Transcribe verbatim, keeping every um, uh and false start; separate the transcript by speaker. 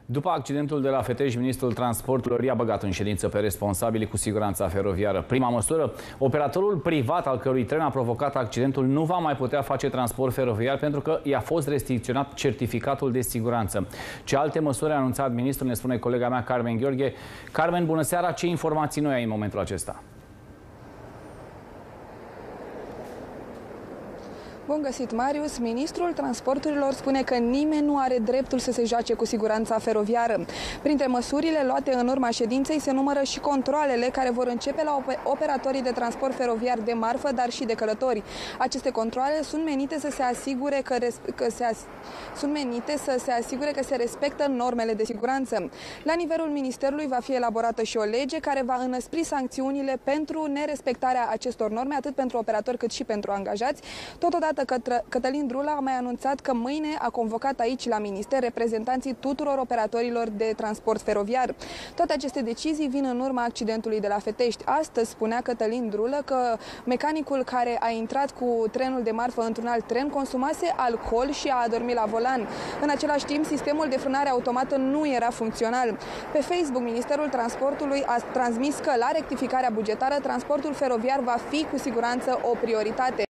Speaker 1: După accidentul de la Fetești, ministrul transporturilor i-a băgat în ședință pe responsabili cu siguranța feroviară. Prima măsură, operatorul privat al cărui tren a provocat accidentul nu va mai putea face transport feroviar pentru că i-a fost restricționat certificatul de siguranță. Ce alte măsuri a anunțat ministrul, ne spune colega mea Carmen Gheorghe. Carmen, bună seara! Ce informații noi ai în momentul acesta?
Speaker 2: Bun găsit, Marius! Ministrul transporturilor spune că nimeni nu are dreptul să se joace cu siguranța feroviară. Printre măsurile luate în urma ședinței se numără și controalele care vor începe la operatorii de transport feroviar de marfă, dar și de călători. Aceste controale sunt menite să se asigure că, că se as sunt menite să se asigure că se respectă normele de siguranță. La nivelul Ministerului va fi elaborată și o lege care va înăspri sancțiunile pentru nerespectarea acestor norme, atât pentru operatori cât și pentru angajați. Totodată, Cătălin Drulă a mai anunțat că mâine a convocat aici la minister reprezentanții tuturor operatorilor de transport feroviar. Toate aceste decizii vin în urma accidentului de la Fetești. Astăzi spunea Cătălin Drulă că mecanicul care a intrat cu trenul de marfă într-un alt tren consumase alcool și a adormit la volan. În același timp, sistemul de frânare automată nu era funcțional. Pe Facebook, Ministerul Transportului a transmis că la rectificarea bugetară transportul feroviar va fi cu siguranță o prioritate.